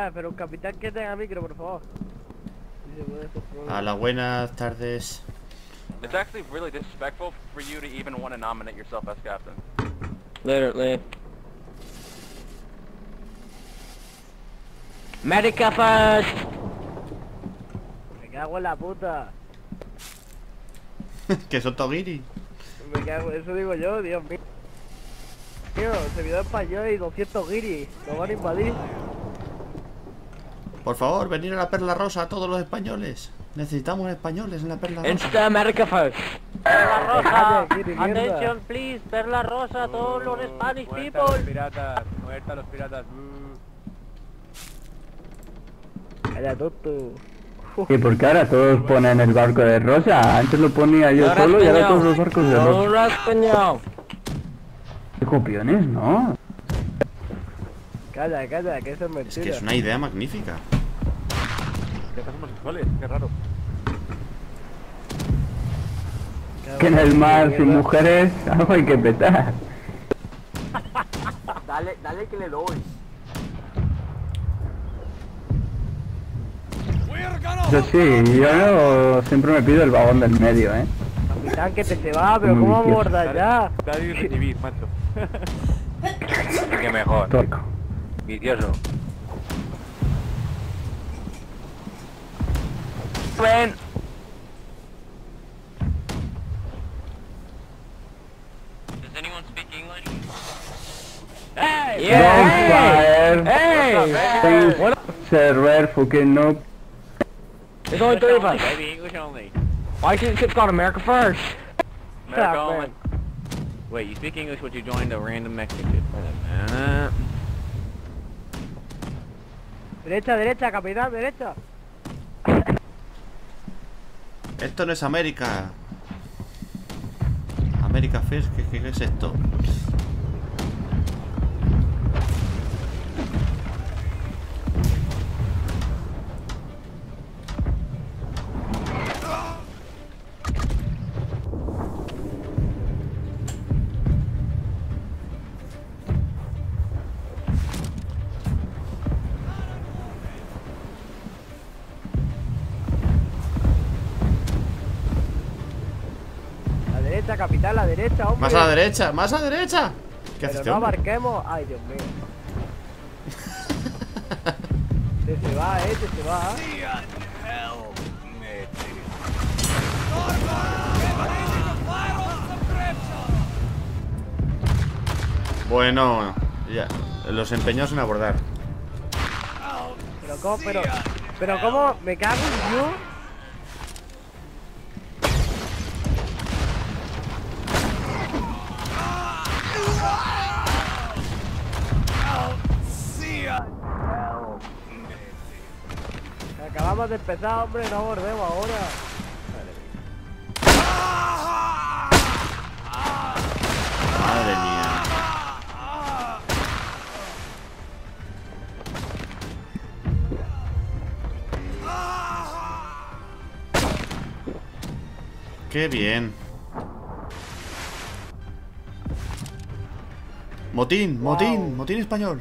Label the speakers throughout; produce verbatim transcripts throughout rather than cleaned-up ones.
Speaker 1: ¿sabes? Pero un capitán que tenga micro, por favor.
Speaker 2: A las buenas tardes.
Speaker 3: It's actually really disrespectful for you to even want to nominate yourself as captain.
Speaker 4: Literally. America first!
Speaker 1: Me cago en la puta.
Speaker 2: Que son Togiri.
Speaker 1: Me cago, eso digo yo, Dios mío. Tío, servidor español y doscientos guiris. Nos van a invadir.
Speaker 2: Por favor, venir a la Perla Rosa a todos los españoles. Necesitamos españoles en la Perla Rosa.
Speaker 4: Insta America first!
Speaker 1: Perla
Speaker 5: Rosa,
Speaker 1: attention
Speaker 5: please, Perla Rosa, a todos los Spanish
Speaker 3: Muerta a los piratas, muerta a los piratas.
Speaker 1: Calla, tonto.
Speaker 6: ¿Y por qué ahora todos ponen el barco de Rosa? Antes lo ponía yo
Speaker 4: Ahora
Speaker 6: solo y ahora
Speaker 4: español.
Speaker 6: todos los barcos de Rosa.
Speaker 4: Ahora español.
Speaker 6: ¿Qué copiones, no?
Speaker 1: Calla, calla, que eso es
Speaker 2: Es
Speaker 1: mentira.
Speaker 2: que es una idea magnífica.
Speaker 3: ¿Qué somos homosexuales? Qué raro.
Speaker 1: Cago
Speaker 6: Que en el mar
Speaker 1: mierda.
Speaker 6: sin mujeres algo hay que petar.
Speaker 4: Dale, dale que le doy.
Speaker 6: Eso sí, yo no, siempre me pido el vagón del medio, ¿eh?
Speaker 1: Capitán, que te se va, pero
Speaker 6: Muy
Speaker 1: ¿cómo
Speaker 6: vicioso.
Speaker 1: abordas ya?
Speaker 3: Daddy recibir, macho. Qué mejor.
Speaker 6: Torco.
Speaker 3: Vicioso.
Speaker 4: Ven. Does anyone speak English? Hey!
Speaker 6: Don't fire.
Speaker 4: Hey!
Speaker 6: Things
Speaker 4: What up?
Speaker 6: server fucking noob.
Speaker 4: There's only three of us.
Speaker 3: Baby, English only.
Speaker 4: Why should the ship called America first?
Speaker 3: America
Speaker 1: Stop,
Speaker 3: only.
Speaker 1: man.
Speaker 3: Wait, you speak English when you joined a random Mexican ship. Uh,
Speaker 1: Derecha, derecha, capitán, derecha.
Speaker 2: Esto no es América. América First, ¿qué, qué, qué es esto?
Speaker 1: La derecha, capitán, la derecha, hombre.
Speaker 2: Más a la derecha, más a la derecha. ¿Qué
Speaker 1: Pero
Speaker 2: hace este
Speaker 1: no
Speaker 2: hombre?
Speaker 1: abarquemos. Ay, Dios mío. Te se va, eh, te se va.
Speaker 2: Bueno, ya. Los empeñados en abordar.
Speaker 1: Pero cómo, pero, pero cómo, me cago en Dios. Acabamos de empezar, hombre, no abordemos ahora.
Speaker 2: Madre mía. Qué bien. Motín, motín,
Speaker 1: Wow.
Speaker 2: motín español.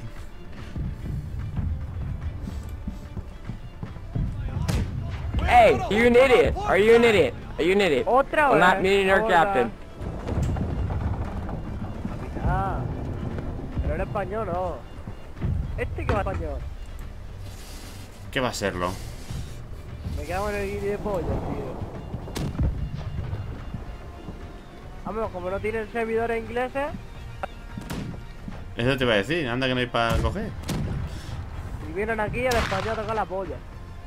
Speaker 4: Hey, are you an idiot? Are you an idiot? Are you an idiot?
Speaker 1: Otra
Speaker 4: I'm
Speaker 1: vez.
Speaker 4: not meeting our
Speaker 1: Hola.
Speaker 4: captain.
Speaker 1: Ah, pero era español, no. Este que va español.
Speaker 2: ¿Qué va a serlo?
Speaker 1: Me cago en el guiri de pollo, tío. Vamos, como no tienen servidores ingleses,
Speaker 2: Eso te iba a decir, anda que no hay para coger.
Speaker 1: y vienen aquí al español a tocar la polla.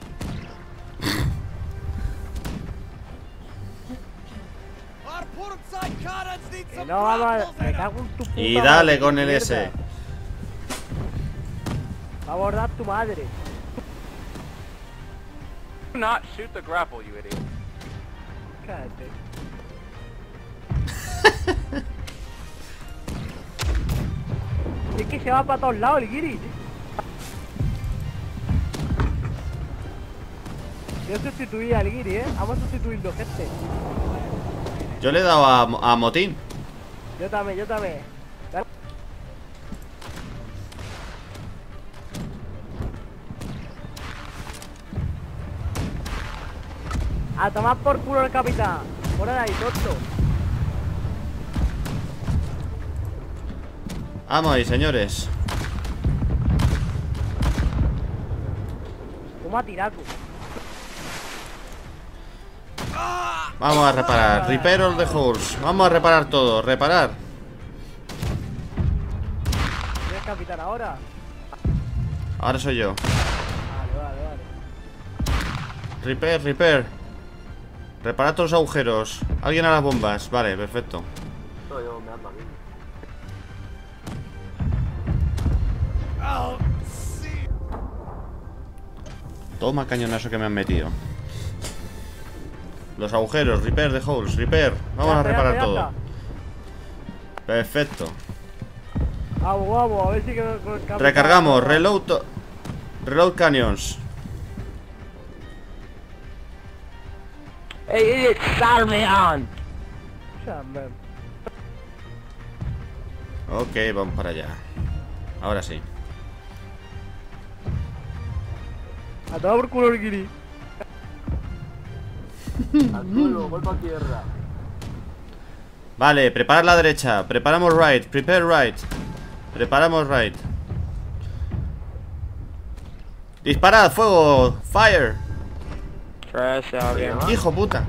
Speaker 1: Que no vamos a... Me cago en tu puta
Speaker 2: Y dale
Speaker 1: madre,
Speaker 2: con el
Speaker 1: mierda.
Speaker 2: S.
Speaker 1: Va a abordar tu madre.
Speaker 3: Do not shoot the grapple, you idiot.
Speaker 1: Cállate. Es que se va para todos lados el guiri. Yo sustituí al guiri, eh. Vamos a sustituirlo, gente.
Speaker 2: Yo le he dado a, a Motín.
Speaker 1: Yo también, yo también. Dale. A tomar por culo el capitán. Fuera de ahí, tonto.
Speaker 2: Vamos ahí, señores.
Speaker 1: Toma tiraco.
Speaker 2: Vamos a reparar. Repair all the holes. Vamos a reparar todo. Reparar.
Speaker 1: ¿Quién es capitán ahora?
Speaker 2: Ahora soy yo.
Speaker 1: Vale, vale, vale.
Speaker 2: Repair, repair. Reparar todos los agujeros. Alguien a las bombas. Vale, perfecto. Toma cañonazo que me han metido. Los agujeros, repair the holes, repair. Vamos
Speaker 1: Ya
Speaker 2: a
Speaker 1: está, ya
Speaker 2: reparar
Speaker 1: está, ya
Speaker 2: todo.
Speaker 1: está.
Speaker 2: Perfecto.
Speaker 1: Vamos, vamos, a ver si que con el capitán.
Speaker 2: Recargamos, reload to- Reload canyons.
Speaker 4: Hey, idiot, Salveon!
Speaker 1: Chamber.
Speaker 2: Ok, vamos para allá. Ahora sí.
Speaker 1: A tomar por culo el guiri.
Speaker 2: Vale, preparar la derecha. Preparamos right, prepare right. Preparamos right. Disparad, fuego, fire.
Speaker 4: Trash out here.
Speaker 2: Hijo puta.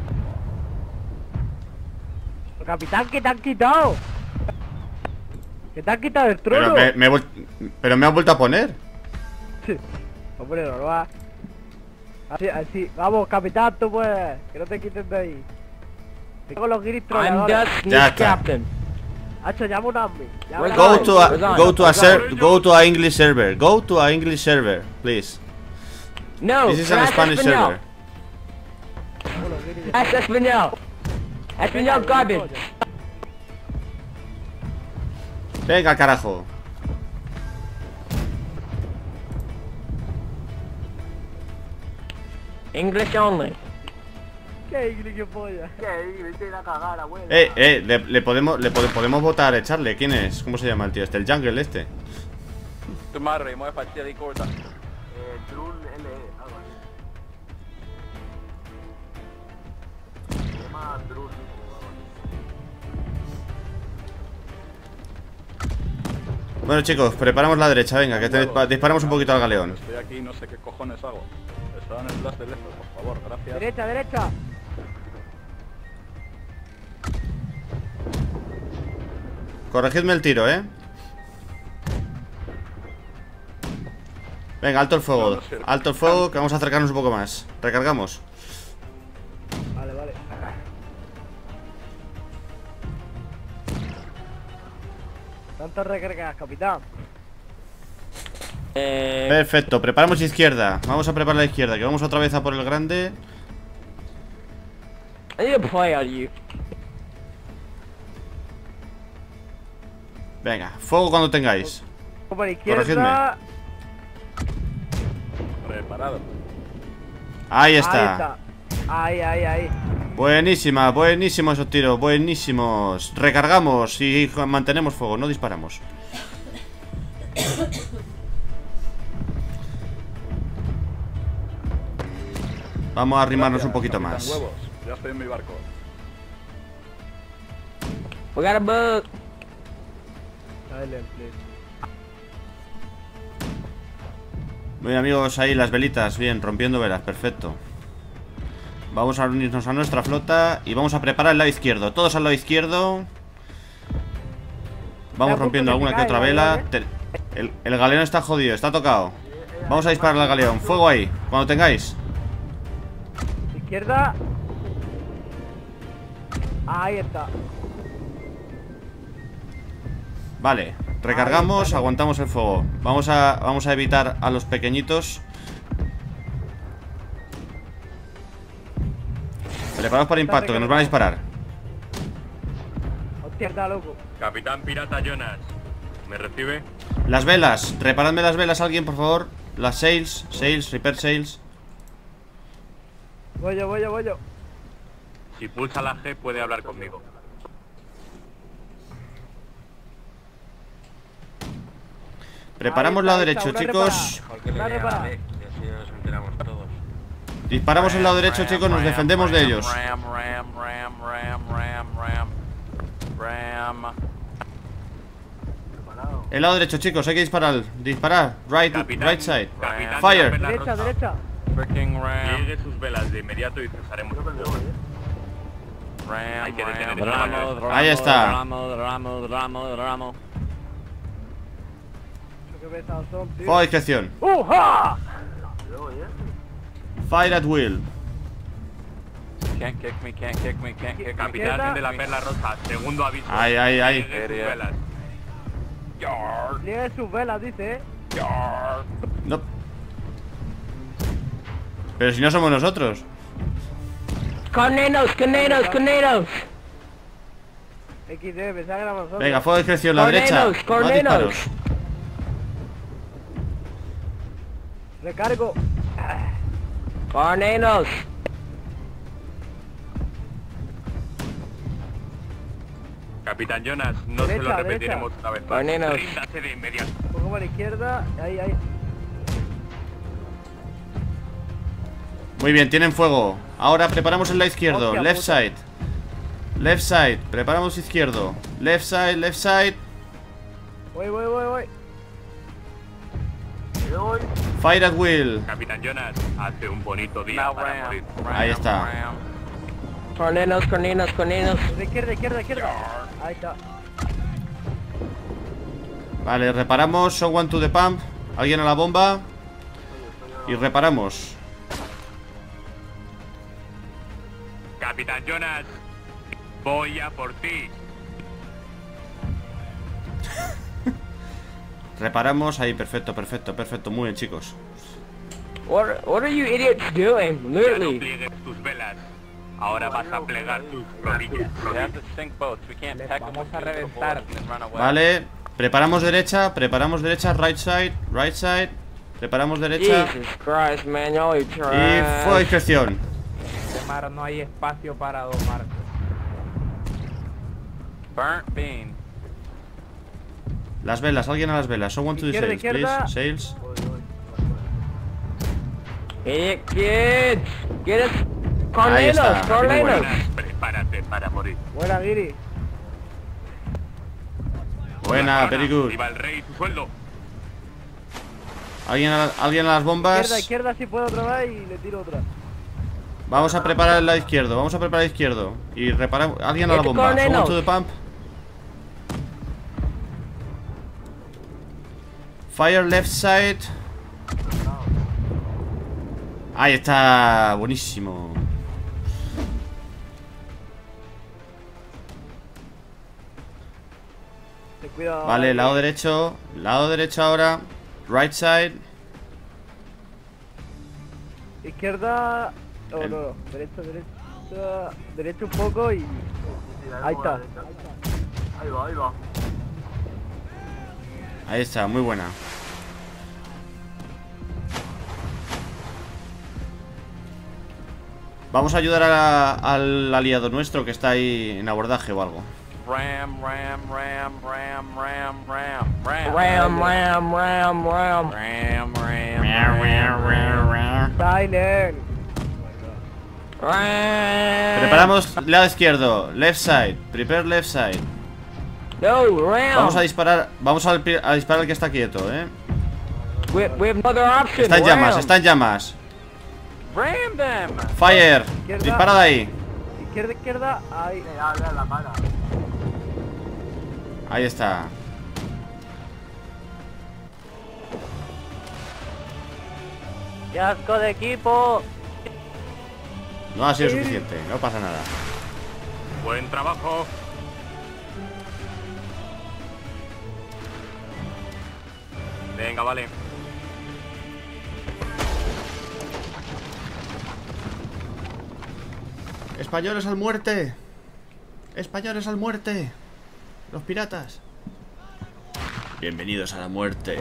Speaker 1: Capitán, ¿qué te han quitado? ¿Qué te han quitado el
Speaker 2: Pero
Speaker 1: trono?
Speaker 2: me, me he vuel- pero me han vuelto a poner.
Speaker 1: Hombre, no lo va. Así, así. Vamos, capitán, tú puedes. Que no te quites de ahí. Te con los guiris
Speaker 4: I'm
Speaker 1: troleadores.
Speaker 4: Dutch
Speaker 2: Ya
Speaker 4: News
Speaker 2: está.
Speaker 4: Captain.
Speaker 1: Hacho, llama un army. Llama
Speaker 4: Where's
Speaker 1: un
Speaker 2: Go
Speaker 1: army.
Speaker 2: to a,
Speaker 4: Where's on?
Speaker 2: go to a
Speaker 4: Where's
Speaker 2: ser,
Speaker 4: on?
Speaker 2: go to a English server. Go to a English server, please.
Speaker 4: No,
Speaker 2: This is an
Speaker 4: trash
Speaker 2: Spanish
Speaker 4: Espanol.
Speaker 2: server.
Speaker 1: Con los guiris.
Speaker 4: Trash Espanol. Espanol garbage.
Speaker 2: Venga, carajo.
Speaker 4: English only.
Speaker 1: ¿Qué guiri, qué polla?
Speaker 2: Eh, eh, le, le podemos, le pode- podemos votar, echarle. ¿Quién es? ¿Cómo se llama el tío este? El jungle este.
Speaker 3: Tu madre, mueve partida de corta.
Speaker 2: Bueno, chicos, preparamos la derecha. Venga, que te dispa- disparamos un poquito al galeón.
Speaker 3: Estoy aquí y no sé qué cojones hago. Está en el blast del esto, por favor, gracias.
Speaker 1: Derecha, derecha.
Speaker 2: Corregidme el tiro, ¿eh? Venga, alto el
Speaker 3: No,
Speaker 2: fuego.
Speaker 3: no sirve.
Speaker 2: Alto el fuego, que vamos a acercarnos un poco más. Recargamos.
Speaker 1: Vale, vale. ¿Cuántas recargas, capitán?
Speaker 4: Eh,
Speaker 2: Perfecto, preparamos izquierda. Vamos a preparar la izquierda, que vamos otra vez a por el grande.
Speaker 4: I need to play on you.
Speaker 2: Venga, fuego cuando tengáis.
Speaker 1: Por la izquierda.
Speaker 3: Preparado.
Speaker 2: Ahí
Speaker 1: Ahí
Speaker 2: está.
Speaker 1: está. Ahí, ahí, ahí.
Speaker 2: Buenísima, buenísimos esos tiros, buenísimos. Recargamos y mantenemos fuego, no disparamos. Vamos a arrimarnos un poquito
Speaker 3: Capitán
Speaker 2: más.
Speaker 3: Huevos, ya estoy en mi barco.
Speaker 4: We got a bug.
Speaker 1: Dale, please.
Speaker 2: Muy bien, amigos, ahí las velitas, bien, rompiendo velas, perfecto. Vamos a unirnos a nuestra flota y vamos a preparar el lado izquierdo. Todos al lado izquierdo. Vamos
Speaker 1: Ya,
Speaker 2: rompiendo
Speaker 1: punto que
Speaker 2: alguna
Speaker 1: se
Speaker 2: que otra
Speaker 1: cae,
Speaker 2: vela.
Speaker 1: ¿vale?
Speaker 2: Te- El, el galeón está jodido, está tocado. Vamos a disparar al galeón. Fuego ahí, cuando tengáis.
Speaker 1: Izquierda. Ahí está.
Speaker 2: Vale, recargamos, aguantamos el fuego. Vamos a, vamos a evitar a los pequeñitos. Preparaos para impacto, que nos van a disparar.
Speaker 1: Hostia, está loco.
Speaker 7: Capitán Pirata Jonas, ¿me recibe?
Speaker 2: Las velas, reparadme las velas alguien, por favor. Las sails, sails, repair sails.
Speaker 1: Voy yo, voy yo, voy yo.
Speaker 7: Si pulsa la G puede hablar conmigo.
Speaker 2: Preparamos
Speaker 1: Ahí
Speaker 2: la
Speaker 1: está, ahí
Speaker 2: derecha,
Speaker 1: está, una
Speaker 2: chicos.
Speaker 1: reparada. Una reparada.
Speaker 7: y así nos enteramos todos.
Speaker 2: Disparamos el lado derecho, chicos, nos defendemos de ellos.
Speaker 3: Ram, ram, ram, ram, ram, ram. Ram.
Speaker 2: El lado derecho, chicos, hay que disparar. Disparar. Right,
Speaker 7: Capitán,
Speaker 2: right side.
Speaker 7: capitán,
Speaker 2: Fire.
Speaker 7: de la
Speaker 1: Derecha,
Speaker 7: rosa.
Speaker 1: derecha.
Speaker 3: Freaking ram.
Speaker 7: Pliegue sus velas de inmediato y cesaremos el fuego.
Speaker 3: Ram,
Speaker 7: Hay que detener
Speaker 3: ram,
Speaker 7: el
Speaker 3: ram.
Speaker 7: caballo.
Speaker 2: Ahí está.
Speaker 4: Ramo, ramo, ramo, ramo.
Speaker 1: Qué pesados son, tío.
Speaker 2: Fuego a discreción.
Speaker 1: ¡Uja!
Speaker 2: Fire at will.
Speaker 3: Can't kick me, can't kick me, can't kick me.
Speaker 7: Capitán de la perla rosa, segundo aviso.
Speaker 2: Ay, ay, ay.
Speaker 7: Pliegue sus velas.
Speaker 3: Yar,
Speaker 1: Pliegue sus velas, dice, eh.
Speaker 3: yar.
Speaker 2: No. Pero si no somos nosotros.
Speaker 4: Corneros, corneros, corneros.
Speaker 1: equis de, pensaba que éramos nosotros.
Speaker 2: Venga, fuego a discreción, la derecha.
Speaker 4: Corneros,
Speaker 2: Más
Speaker 4: corneros.
Speaker 2: disparos.
Speaker 1: Recargo.
Speaker 4: Corneros.
Speaker 7: Capitán Jonas, no se
Speaker 1: Derecha,
Speaker 7: lo repetiremos
Speaker 1: derecha.
Speaker 7: una vez más.
Speaker 4: Corneros.
Speaker 7: Ríndase de inmediato.
Speaker 1: Un poco para la izquierda. Ahí, ahí.
Speaker 2: Muy bien, tienen fuego. Ahora preparamos el lado izquierdo.
Speaker 1: Hostia
Speaker 2: Left
Speaker 1: puta.
Speaker 2: side. Left side. Preparamos izquierdo. Left side, left side.
Speaker 1: Voy, voy, voy, voy.
Speaker 2: Fire at will.
Speaker 7: Capitán Jonas, hace un bonito día
Speaker 3: Now
Speaker 7: para
Speaker 3: ram,
Speaker 7: morir.
Speaker 3: ram,
Speaker 2: Ahí está.
Speaker 3: ram.
Speaker 4: Corneros, corneros, corneros.
Speaker 1: De izquierda, izquierda, izquierda. Ahí está.
Speaker 2: Vale, reparamos. Someone to the pump. Alguien a la bomba. Y reparamos.
Speaker 7: Capitán Jonas, voy a por ti.
Speaker 2: Reparamos. Ahí, perfecto, perfecto, perfecto. Muy bien, chicos.
Speaker 4: What, what are you idiots doing?
Speaker 7: Ya no
Speaker 4: Literally.
Speaker 7: pliegues tus velas. Ahora vas a plegar tus rodillas.
Speaker 3: We have to sink boats. We can't technically
Speaker 5: vamos a
Speaker 3: shoot the
Speaker 5: reventar.
Speaker 3: bullets and then run away.
Speaker 2: Vale. Preparamos derecha. Preparamos derecha. Right side. Right side. Preparamos derecha.
Speaker 4: Jesus Christ, man, y'all are
Speaker 2: Y fuego a
Speaker 4: trash.
Speaker 2: discreción.
Speaker 5: De mar no hay espacio para dos marcos.
Speaker 3: Burnt bean.
Speaker 2: Las velas. Alguien a las velas. Someone to the
Speaker 1: Izquierda,
Speaker 2: sails,
Speaker 1: izquierda.
Speaker 2: please. Sails.
Speaker 4: Idiot kids. Get us.
Speaker 2: Ahí
Speaker 4: Corneros,
Speaker 2: está.
Speaker 4: corneros.
Speaker 7: Jonas, prepárate para morir.
Speaker 1: Buena, Giri.
Speaker 2: Buena,
Speaker 7: Jonas,
Speaker 2: very good.
Speaker 7: Viva el rey y su sueldo.
Speaker 2: ¿Alguien a, alguien a las bombas.
Speaker 1: Izquierda, izquierda, si puedo otra vez y le tiro otra.
Speaker 2: Vamos a preparar el lado izquierdo. Vamos a preparar el izquierdo. Y reparamos. Alguien a la
Speaker 4: Este
Speaker 2: bomba. Someone
Speaker 4: corneros.
Speaker 2: to the pump. Fire left side. Ahí está. Buenísimo.
Speaker 1: Ten cuidado.
Speaker 2: Vale,
Speaker 1: ahí.
Speaker 2: lado derecho. Lado derecho ahora. Right side.
Speaker 1: Izquierda. No,
Speaker 2: El-
Speaker 1: no, no. Derecha, derecha. Derecha un poco y. Ahí está.
Speaker 2: Ahí está, muy buena. Vamos a ayudar a- al aliado nuestro que está ahí en abordaje o algo.
Speaker 3: Ram, ram, ram, ram, ram, ram, ram.
Speaker 4: Ram, ram, ram, ram.
Speaker 3: Ram, ram, ram.
Speaker 1: Silent.
Speaker 4: Ram.
Speaker 2: Preparamos lado izquierdo, left side, prepare left side.
Speaker 4: No, ram.
Speaker 2: Vamos a disparar, vamos a, a disparar al que está quieto, eh.
Speaker 4: We, we have another option.
Speaker 2: Está en llamas,
Speaker 4: ram.
Speaker 2: está en llamas.
Speaker 3: Ram them.
Speaker 2: Fire,
Speaker 1: Izquierda.
Speaker 2: dispara de ahí.
Speaker 1: Izquierda, izquierda. Ahí.
Speaker 2: Ahí está.
Speaker 5: ¡Qué asco de equipo!
Speaker 2: No ha sido suficiente, no pasa nada.
Speaker 7: Buen trabajo. Venga, vale.
Speaker 2: Españoles al muerte. Españoles al muerte. Los piratas. Bienvenidos a la muerte.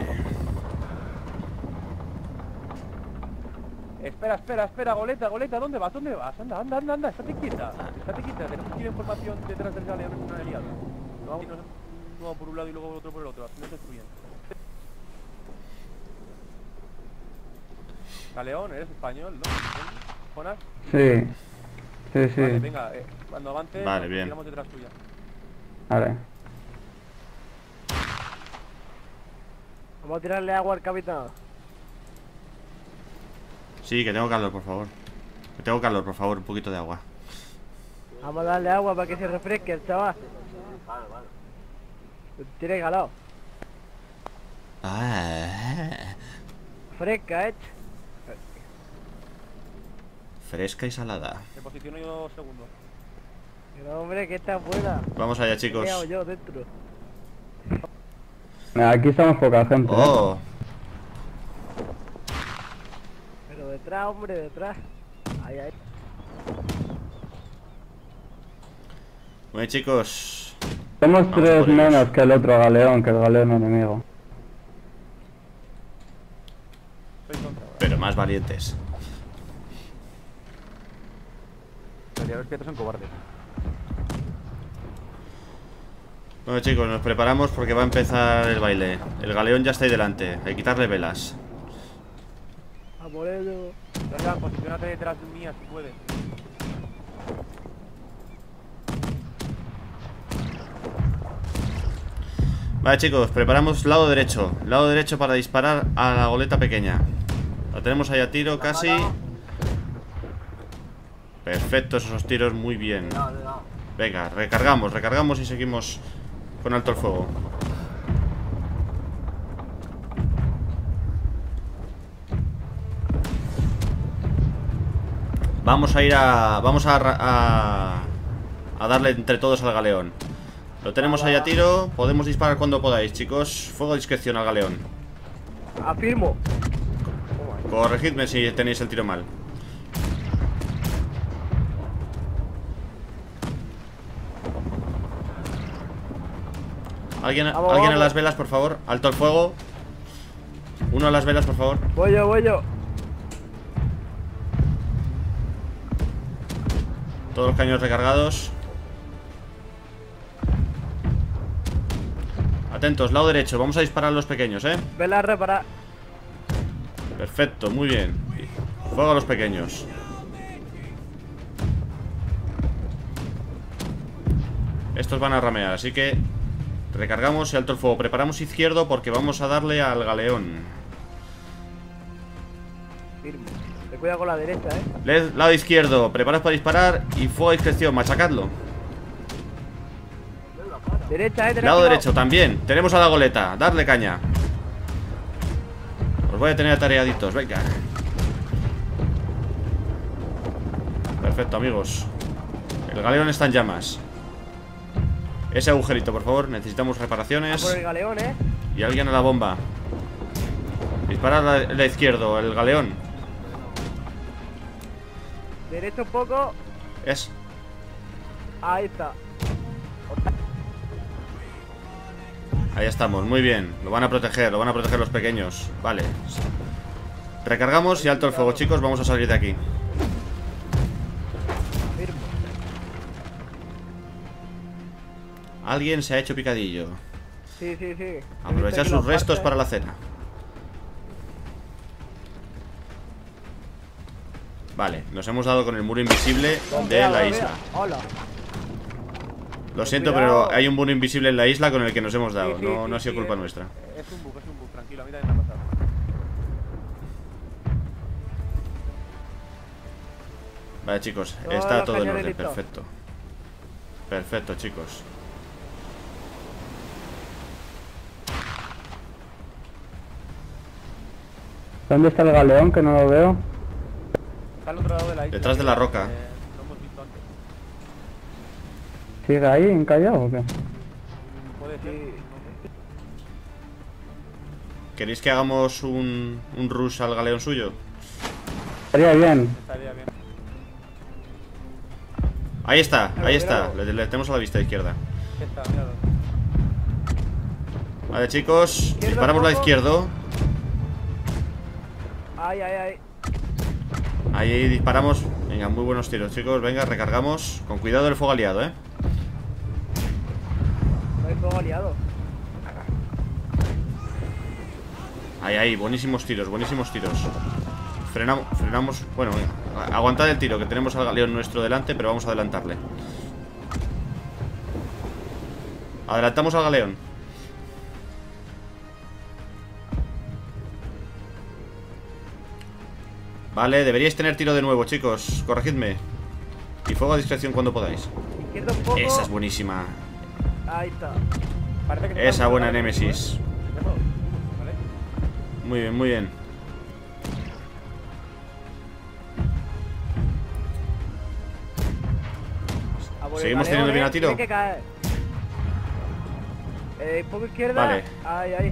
Speaker 5: Espera, espera, espera, Goleta, Goleta, ¿dónde vas? ¿Dónde vas? Anda, anda, anda, anda, estate quieta. Estate quieta, tenemos que ir información detrás del galeón en una aliado. No vamos, no, no vamos por un lado y luego otro por el otro, así nos destruyen. Galeón, eres español, ¿no? Jonas?
Speaker 6: Sí. Sí, sí.
Speaker 5: Vale, venga, eh, cuando avance,
Speaker 2: Vale,
Speaker 5: nos
Speaker 2: bien.
Speaker 5: tiramos detrás tuya.
Speaker 6: Vale.
Speaker 1: Vamos a tirarle agua al capitán.
Speaker 2: Sí, que tengo calor, por favor. Que tengo calor, por favor, un poquito de agua.
Speaker 1: Vamos a darle agua para que se refresque el chaval. Tiene calor.
Speaker 2: Ah,
Speaker 1: Fresca, eh.
Speaker 2: fresca y salada.
Speaker 5: Me posiciono yo segundo.
Speaker 1: Pero hombre, que está afuera.
Speaker 2: Vamos allá,
Speaker 1: Me
Speaker 2: chicos.
Speaker 1: he quedado yo dentro.
Speaker 6: Aquí estamos poca gente. ¿eh?
Speaker 2: Oh,
Speaker 1: Pero detrás, hombre, detrás. Ahí, ahí.
Speaker 2: bueno, chicos.
Speaker 6: Somos
Speaker 2: Vamos
Speaker 6: tres
Speaker 2: por ellos.
Speaker 6: menos que el otro galeón, que el galeón enemigo.
Speaker 5: Soy contra.
Speaker 2: Pero más valientes.
Speaker 3: Los piratas son cobardes.
Speaker 2: Bueno, chicos, nos preparamos porque va a empezar el baile. El galeón ya está ahí delante. Hay que quitarle velas.
Speaker 1: A por ello.
Speaker 5: Jordan, posicionate detrás mía si puedes.
Speaker 2: Vale, chicos, preparamos lado derecho. Lado derecho para disparar a la goleta pequeña. La tenemos ahí a tiro casi. Perfecto, esos tiros muy bien. Venga, recargamos, recargamos y seguimos con alto el fuego. Vamos a ir a... Vamos a, a... a darle entre todos al galeón. Lo tenemos ahí a tiro. Podemos disparar cuando podáis, chicos. Fuego a discreción al galeón.
Speaker 1: Afirmo.
Speaker 2: Corregidme si tenéis el tiro mal. ¿Alguien,
Speaker 1: Vamos,
Speaker 2: ¿alguien a
Speaker 1: vamos.
Speaker 2: las velas, por favor? Alto el fuego. Uno a las velas, por favor.
Speaker 1: Voy yo, voy yo.
Speaker 2: Todos los cañones recargados. Atentos, lado derecho. Vamos a disparar a los pequeños, ¿eh?
Speaker 1: Vela a reparar.
Speaker 2: Perfecto, muy bien. Fuego a los pequeños. Estos van a ramear, así que recargamos y alto el fuego. Preparamos izquierdo porque vamos a darle al galeón.
Speaker 1: Firmo. Te cuida con la derecha, eh.
Speaker 2: Led- lado izquierdo, preparaos para disparar y fuego a discreción, machacadlo.
Speaker 1: Derecha, eh. Derecha.
Speaker 2: Lado derecho también, tenemos a la goleta, darle caña. Os voy a tener atareaditos, venga. Perfecto, amigos. El galeón está en llamas. Ese agujerito, por favor, necesitamos
Speaker 1: A por
Speaker 2: reparaciones.
Speaker 1: el galeón, eh.
Speaker 2: Y alguien a la bomba. Dispara a la, la izquierdo, el galeón.
Speaker 1: Derecho un poco.
Speaker 2: Es.
Speaker 1: Ahí está.
Speaker 2: Ahí estamos, muy bien. Lo van a proteger, lo van a proteger los pequeños. Vale. Recargamos y alto el fuego, chicos. Vamos a salir de aquí.
Speaker 1: Firmo.
Speaker 2: Alguien se ha hecho picadillo.
Speaker 1: Sí, sí, sí.
Speaker 2: Aprovechar sus restos para la cena. Vale, nos hemos dado con el muro invisible de la isla.
Speaker 1: Hola.
Speaker 2: Lo siento,
Speaker 1: Cuidado.
Speaker 2: pero hay un muro invisible en la isla con el que nos hemos dado.
Speaker 1: Sí, sí,
Speaker 2: No,
Speaker 1: sí,
Speaker 2: no ha sido
Speaker 1: sí,
Speaker 2: culpa
Speaker 1: es-
Speaker 2: nuestra.
Speaker 5: Es un bug, es un bug, tranquilo, a mí también me ha pasado.
Speaker 2: Vale, chicos,
Speaker 1: Todos
Speaker 2: está
Speaker 1: los
Speaker 2: todo en orden.
Speaker 1: cañoneritos.
Speaker 2: Perfecto. Perfecto, chicos.
Speaker 6: ¿Dónde está el galeón? Que no lo veo.
Speaker 5: Está al otro lado de la isla.
Speaker 2: Detrás de la roca.
Speaker 5: Eh, lo hemos visto antes.
Speaker 6: ¿Sigue ahí encallado o qué?
Speaker 5: Mm, Puede ser. no sé.
Speaker 2: ¿Queréis que hagamos un, un rush al galeón suyo?
Speaker 6: Estaría bien.
Speaker 5: Estaría bien.
Speaker 2: Ahí está, ahí
Speaker 1: Míralo,
Speaker 2: está.
Speaker 1: míralo.
Speaker 2: Le, le tenemos a la vista izquierda.
Speaker 5: Ahí está, míralo.
Speaker 2: Vale, chicos, disparamos la
Speaker 1: poco.
Speaker 2: izquierdo.
Speaker 1: Ay, ay, ay.
Speaker 2: Ahí disparamos. Venga, muy buenos tiros, chicos. Venga, recargamos. Con cuidado del fuego aliado, eh.
Speaker 1: No hay fuego aliado.
Speaker 2: Ahí, ahí, buenísimos tiros, buenísimos tiros. Frenamos, frenamos. Bueno, aguantad el tiro, que tenemos al galeón nuestro delante, pero vamos a adelantarle. Adelantamos al galeón. Vale, deberíais tener tiro de nuevo, chicos. Corregidme. Y fuego a discreción cuando podáis.
Speaker 1: Izquierda un poco.
Speaker 2: Esa es buenísima.
Speaker 1: Ahí está.
Speaker 5: Parece que se
Speaker 2: Esa
Speaker 5: está
Speaker 2: buena
Speaker 5: buscando
Speaker 2: Némesis.
Speaker 5: algo, ¿eh? ¿Vale?
Speaker 2: Muy bien, muy bien.
Speaker 1: A por el
Speaker 2: ¿Seguimos
Speaker 1: galeón,
Speaker 2: teniendo bien
Speaker 1: eh,
Speaker 2: a tiro?
Speaker 1: Tiene que caer. Eh, un poco izquierda.
Speaker 2: Vale.
Speaker 1: Ahí, ahí.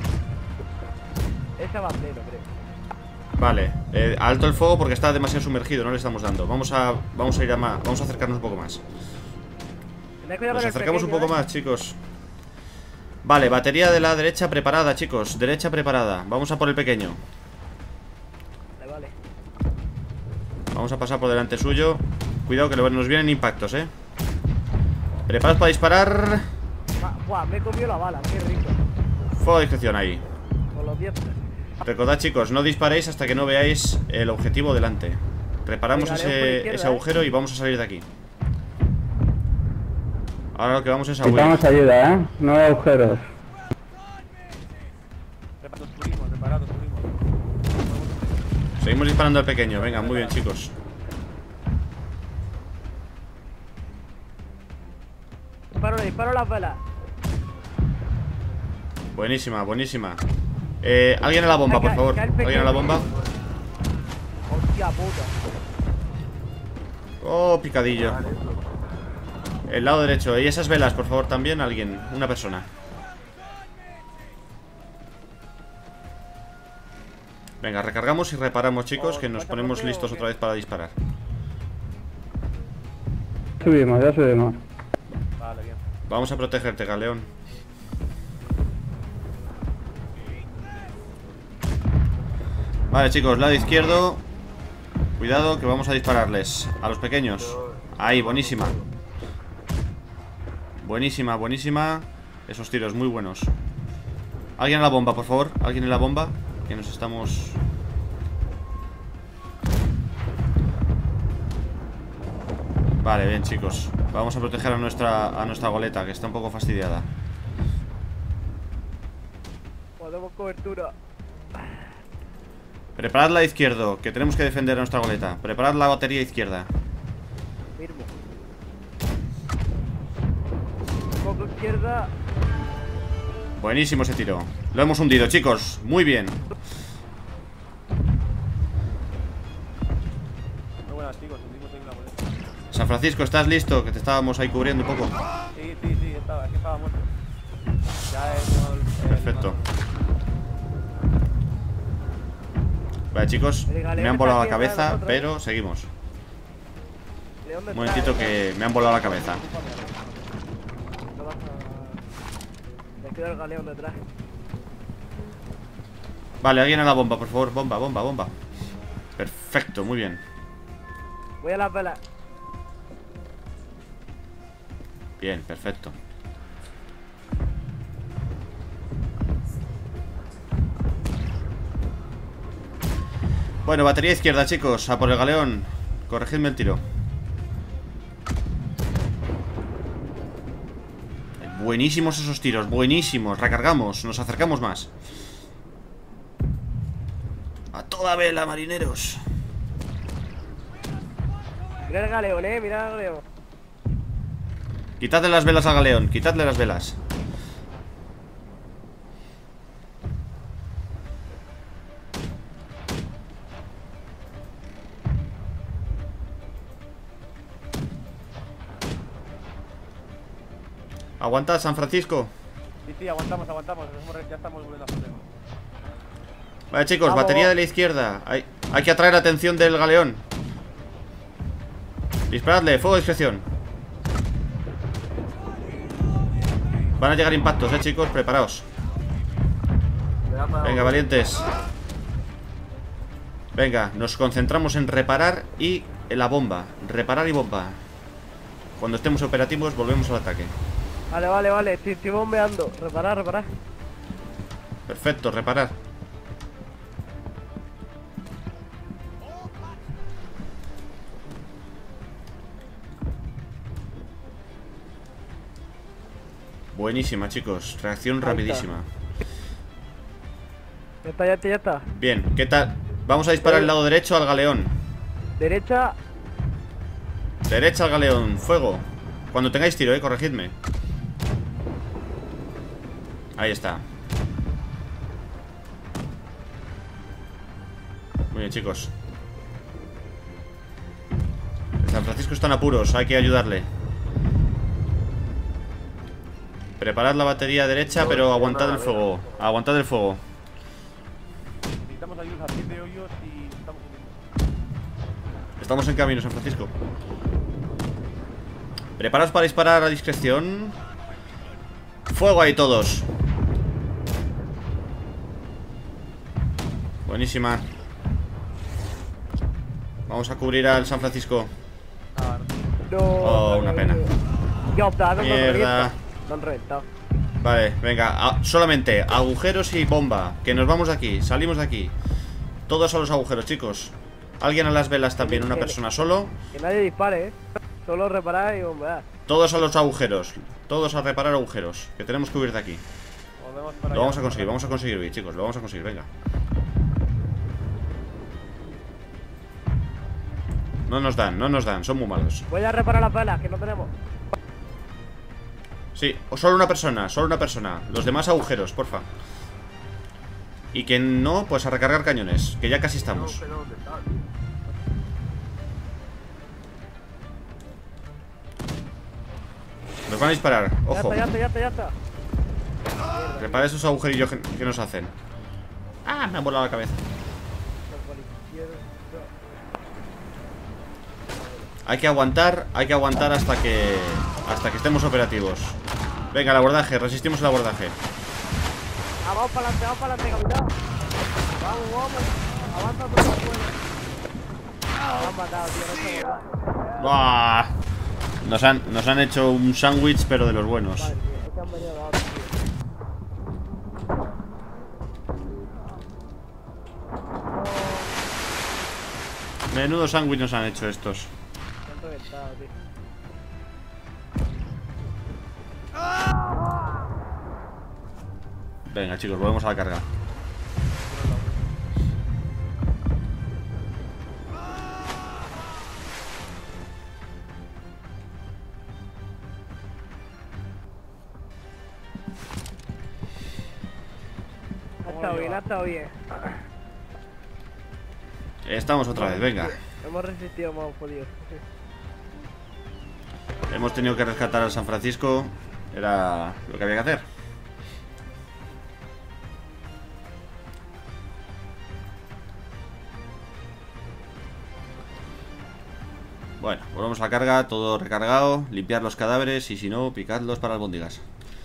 Speaker 1: Esa va pleno, creo.
Speaker 2: Vale, eh, alto el fuego porque está demasiado sumergido, no le estamos dando. Vamos a, vamos a ir a más, vamos a acercarnos un poco más.
Speaker 1: Tened cuidado
Speaker 2: Nos
Speaker 1: con el
Speaker 2: acercamos un
Speaker 1: pequeño,
Speaker 2: poco
Speaker 1: eh.
Speaker 2: más, chicos. Vale, batería de la derecha preparada, chicos. Derecha preparada. Vamos a por el pequeño.
Speaker 1: Vale, vale.
Speaker 2: Vamos a pasar por delante suyo. Cuidado que nos vienen impactos, eh. Preparados para disparar.
Speaker 1: Ma- Buah, me he comido la bala, qué rico.
Speaker 2: Fuego de discreción ahí.
Speaker 1: Con los dientes.
Speaker 2: Recordad, chicos, no disparéis hasta que no veáis el objetivo delante. Reparamos
Speaker 1: Venga, León por
Speaker 2: ese,
Speaker 1: izquierda,
Speaker 2: ese
Speaker 1: eh.
Speaker 2: agujero y vamos a salir de aquí. Ahora lo que vamos es a huir.
Speaker 6: Necesitamos ayuda, ¿eh? No hay agujeros.
Speaker 5: Preparados, subimos, preparados, subimos.
Speaker 2: Seguimos disparando al pequeño. Venga, muy bien, chicos.
Speaker 1: Disparo, le disparo las velas.
Speaker 2: Buenísima, buenísima. Eh, alguien a la bomba, por
Speaker 1: Cae-
Speaker 2: favor.
Speaker 1: cae el pequeño.
Speaker 2: Alguien a la bomba.
Speaker 1: Hostia puta.
Speaker 2: Oh, picadillo. El lado derecho. Y esas velas, por favor, también. Alguien, una persona. Venga, recargamos y reparamos, chicos, que nos ponemos listos otra vez para disparar.
Speaker 6: Subimos, ya subimos.
Speaker 5: Vale, bien.
Speaker 2: Vamos a protegerte, galeón. Vale, chicos, lado izquierdo. Cuidado, que vamos a dispararles a los pequeños. Ahí, buenísima. Buenísima, buenísima. Esos tiros, muy buenos. Alguien en la bomba, por favor. Alguien en la bomba. Que nos estamos... Vale, bien, chicos. Vamos a proteger a nuestra, a nuestra goleta, que está un poco fastidiada.
Speaker 1: Podemos cobertura.
Speaker 2: Preparad la izquierda, que tenemos que defender a nuestra goleta. Preparad la batería izquierda.
Speaker 1: Firmo. Un poco izquierda.
Speaker 2: Buenísimo ese tiro. Lo hemos hundido, chicos. Muy bien.
Speaker 5: Muy buenas, chicos. Hundimos ahí una boleta.
Speaker 2: San Francisco, ¿estás listo? Que te estábamos ahí cubriendo un poco.
Speaker 5: Sí, sí, sí. Estaba, aquí estaba muerto. Ya es el, el-
Speaker 2: Perfecto. Vale, chicos.
Speaker 1: El galeón
Speaker 2: Me han
Speaker 1: está
Speaker 2: volado la
Speaker 1: aquí detrás de
Speaker 2: cabeza,
Speaker 1: nosotros.
Speaker 2: pero seguimos.
Speaker 1: ¿De dónde
Speaker 2: Un momentito
Speaker 1: está?
Speaker 2: que me han volado la cabeza.
Speaker 1: No vas a- Me queda el galeón detrás.
Speaker 2: Vale, alguien a la bomba, por favor. Bomba, bomba, bomba. Perfecto, muy bien.
Speaker 1: Voy a las velas.
Speaker 2: Bien, perfecto. Bueno, batería izquierda, chicos. A por el galeón. Corregidme el tiro. Buenísimos esos tiros, buenísimos. Recargamos, nos acercamos más. A toda vela, marineros.
Speaker 1: Mira el galeón, eh, mira el galeón.
Speaker 2: Quitadle las velas al galeón, quitadle las velas. Aguantad, San Francisco.
Speaker 5: Sí, sí, aguantamos, aguantamos. Ya estamos volviendo a hacer.
Speaker 2: Vale, chicos,
Speaker 1: Vamos.
Speaker 2: batería de la izquierda. Hay, hay que atraer la atención del galeón. Disparadle, fuego de discreción. Van a llegar impactos, eh, chicos, preparaos. Venga, valientes. Venga, nos concentramos en reparar y en la bomba. Reparar y bomba. Cuando estemos operativos, volvemos al ataque.
Speaker 1: Vale, vale, vale. Estoy, estoy bombeando. Reparar, reparar.
Speaker 2: Perfecto, reparar. Buenísima, chicos. Reacción
Speaker 1: está.
Speaker 2: rapidísima.
Speaker 1: Ya está, ya está, ya está.
Speaker 2: Bien, ¿qué tal? Vamos a disparar el lado derecho al galeón.
Speaker 1: Derecha.
Speaker 2: Derecha al galeón, fuego. Cuando tengáis tiro, eh, corregidme. Ahí está. Muy bien, chicos. El San Francisco está en apuros, hay que ayudarle. Preparad la batería derecha, pero aguantad el fuego. Aguantad el fuego.
Speaker 5: Necesitamos ayuda a siete hoyos y estamos en...
Speaker 2: Estamos en camino, San Francisco. Preparaos para disparar a discreción. Fuego ahí todos. Buenísima. Vamos a cubrir al San Francisco.
Speaker 1: No.
Speaker 2: Oh, una pena.
Speaker 1: Ya está, no nos
Speaker 2: Mierda.
Speaker 1: revienta. No han reventado.
Speaker 2: Vale, venga, a- solamente agujeros y bomba. Que nos vamos de aquí, salimos de aquí. Todos a los agujeros, chicos. Alguien a las velas también, una persona solo.
Speaker 1: Que nadie dispare, eh. Solo reparar y bombear.
Speaker 2: Todos a los agujeros. Todos a reparar agujeros. Que tenemos que huir de aquí.
Speaker 5: Volvemos para
Speaker 2: Lo vamos a
Speaker 5: allá.
Speaker 2: conseguir, vamos a conseguir huir, chicos. Lo vamos a conseguir, venga. No nos dan, no nos dan, son muy malos.
Speaker 1: Voy a reparar las velas, que no tenemos.
Speaker 2: Sí, o solo una persona, solo una persona. Los demás agujeros, porfa. Y que no, pues a recargar cañones. Que ya casi estamos. Nos van a disparar,
Speaker 1: Ya
Speaker 2: ojo.
Speaker 1: está, ya está, ya está, ya está.
Speaker 2: Repara esos agujerillos que, que nos hacen. Ah, me han volado la cabeza. Hay que aguantar, hay que aguantar hasta que hasta que estemos operativos. Venga, el abordaje, resistimos el abordaje.
Speaker 1: Ah, vamos para adelante, vamos para adelante, capitán. Vamos, vamos. Avanza todo lo que puedas. Nos han matado, tío, no se vuelva.
Speaker 2: ¡Buah! Nos han, nos han hecho un sándwich, pero de los buenos.
Speaker 1: Vale, tío, es que han venido a otro, tío.
Speaker 2: Menudo sándwich nos han hecho estos.
Speaker 1: Me han reventado, tío.
Speaker 2: Venga, chicos, volvemos a la carga.
Speaker 1: Ha estado bien, ha estado bien.
Speaker 2: Estamos otra vez, venga.
Speaker 1: Hemos resistido, hemos podido. Sí.
Speaker 2: Hemos tenido que rescatar al San Francisco. Era lo que había que hacer. Bueno, volvemos a la carga, todo recargado. Limpiar los cadáveres y si no, picadlos para albóndigas.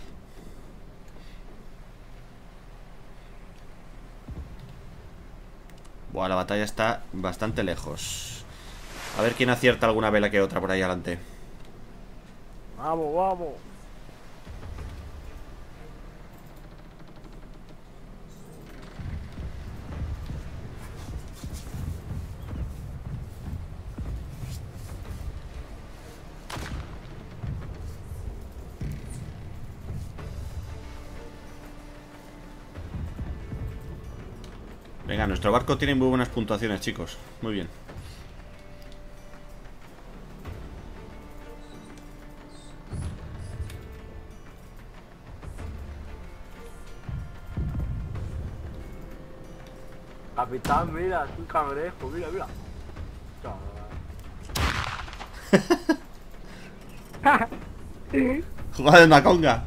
Speaker 2: Buah, la batalla está bastante lejos. A ver quién acierta alguna vela que otra por ahí adelante.
Speaker 1: Vamos, vamos.
Speaker 2: Venga, nuestro barco tiene muy buenas puntuaciones, chicos. Muy bien.
Speaker 4: Capitán, mira, es un cangrejo, mira, mira.
Speaker 2: Jugada de una conga.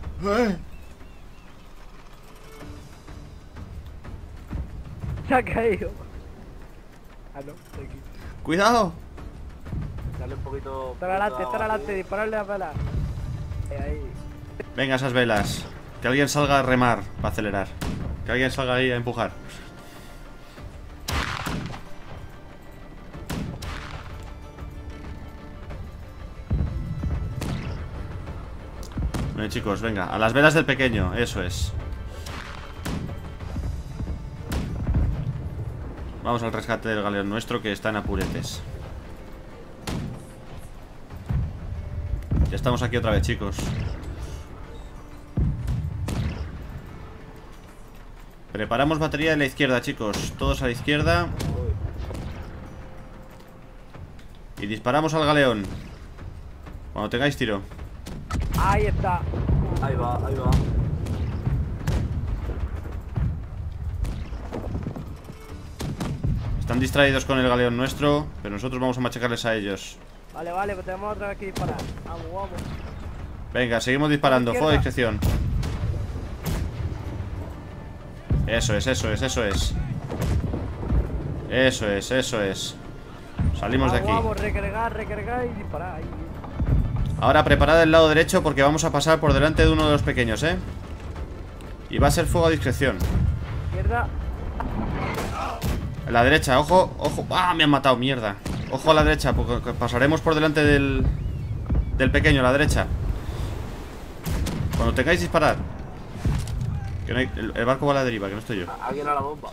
Speaker 1: Se ha caído. Ah, no, estoy aquí.
Speaker 2: Cuidado.
Speaker 4: Dale un poquito...
Speaker 1: Estar adelante, estar adelante, dispararle a velas. Ahí, ahí.
Speaker 2: Venga, esas velas. Que alguien salga a remar para acelerar. Que alguien salga ahí a empujar. Bueno, chicos, venga. A las velas del pequeño, eso es. Vamos al rescate del galeón nuestro que está en apuretes. Ya estamos aquí otra vez, chicos. Preparamos batería de la izquierda, chicos. Todos a la izquierda. Y disparamos al galeón. Cuando tengáis tiro.
Speaker 1: Ahí está.
Speaker 4: Ahí va, ahí va.
Speaker 2: Están distraídos con el galeón nuestro, pero nosotros vamos a machacarles a ellos.
Speaker 1: Vale, vale, pues tenemos otra vez que disparar. Vamos, vamos.
Speaker 2: Venga, seguimos disparando. Fuego de discreción. Eso es, eso es, eso es. Eso es, eso es. Salimos de aquí.
Speaker 1: Vamos, recargar, recargar y disparar. Ahí.
Speaker 2: Ahora preparad el lado derecho porque vamos a pasar por delante de uno de los pequeños, ¿eh? Y va a ser fuego a discreción.
Speaker 1: Izquierda.
Speaker 2: En la derecha, ojo, ojo. ¡Ah! Me han matado, mierda. Ojo a la derecha, porque pasaremos por delante del Del pequeño, a la derecha. Cuando tengáis disparad. Que no hay, el, el barco va a la deriva, que no estoy yo.
Speaker 4: Alguien a la bomba.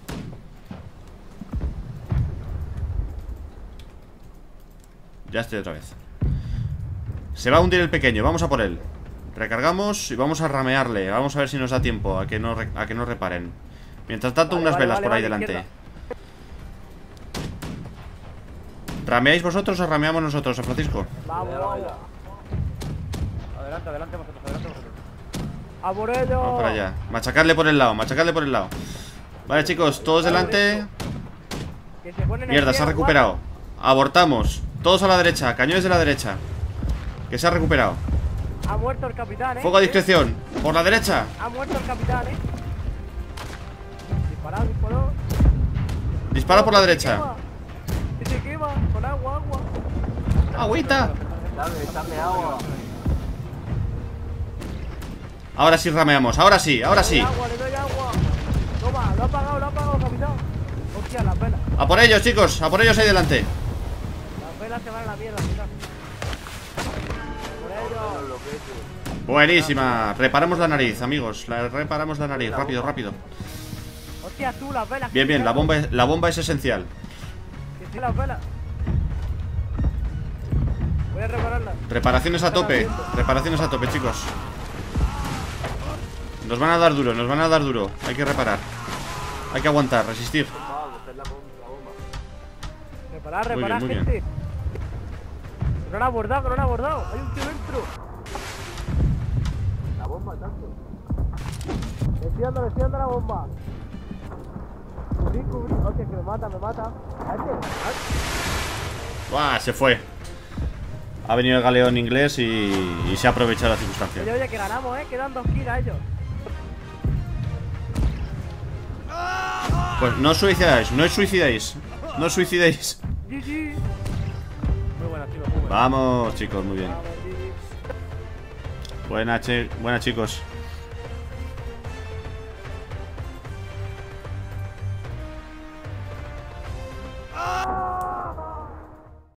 Speaker 2: Ya estoy otra vez. Se va a hundir el pequeño, vamos a por él. Recargamos y vamos a ramearle. Vamos a ver si nos da tiempo a que no, a que no reparen. Mientras tanto,
Speaker 1: Vale,
Speaker 2: unas
Speaker 1: vale,
Speaker 2: velas
Speaker 1: vale,
Speaker 2: por ahí
Speaker 1: vale,
Speaker 2: delante.
Speaker 1: izquierda.
Speaker 2: ¿Rameáis vosotros o rameamos nosotros, San Francisco?
Speaker 1: Vamos, vamos.
Speaker 5: Adelante, adelante vosotros, adelante vosotros.
Speaker 1: A por ello.
Speaker 2: Vamos para allá. Machacarle por el lado, machacarle por el lado. Vale, chicos, todos delante.
Speaker 1: Que se ponen en
Speaker 2: Mierda,
Speaker 1: pie,
Speaker 2: se ha recuperado. Abortamos. Todos a la derecha, cañones de la derecha. Que se ha recuperado.
Speaker 1: Ha muerto el capitán, eh.
Speaker 2: Fuego a discreción. Por la derecha.
Speaker 1: Ha muerto el capitán, eh. Disparado, disparó.
Speaker 2: Dispara por la
Speaker 1: Que se
Speaker 2: derecha.
Speaker 1: quema. Que se quema. Con agua, agua.
Speaker 2: Agüita.
Speaker 4: Dame, dame agua.
Speaker 2: Ahora sí rameamos, ahora sí, ahora sí.
Speaker 1: Le doy agua, le doy agua. Toma, lo ha apagado, lo ha apagado, capitán. Hostia, las velas.
Speaker 2: A por ellos, chicos, a por ellos ahí delante.
Speaker 1: Las velas se van a la mierda, capitán. Por ello.
Speaker 2: Buenísima. Reparamos la nariz, amigos. La reparamos la nariz, rápido, rápido.
Speaker 1: Hostia, tú, las velas.
Speaker 2: Bien, bien, la bomba es, la bomba es esencial.
Speaker 1: Que sí, las velas. Voy a repararlas.
Speaker 2: Reparaciones a tope, reparaciones a tope, chicos. Nos van a dar duro, nos van a dar duro. Hay que reparar. Hay que aguantar, resistir.
Speaker 1: Reparar,
Speaker 2: Muy bien,
Speaker 1: reparar,
Speaker 2: muy bien.
Speaker 1: gente. Que no lo ha abordado, que no lo ha abordado. Hay un tío dentro.
Speaker 4: La bomba, tanto.
Speaker 1: Le estoy dando, le estoy dando la bomba. Cubrí, cubrí. Hostia, que me mata, me mata. Hazte, hazte.
Speaker 2: ¡Buah! Se fue. Ha venido el galeón inglés y, y se ha aprovechado la
Speaker 1: Oye,
Speaker 2: circunstancia.
Speaker 1: oye, que ganamos, eh. Quedan dos kills a ellos.
Speaker 2: Pues no os suicidáis, no os suicidáis. No os suicidéis.
Speaker 1: G G.
Speaker 5: Muy buena, chicos, muy buena.
Speaker 2: Vamos, chicos, muy bien.
Speaker 1: Vamos, G G.
Speaker 2: Buena, che- buena chicos.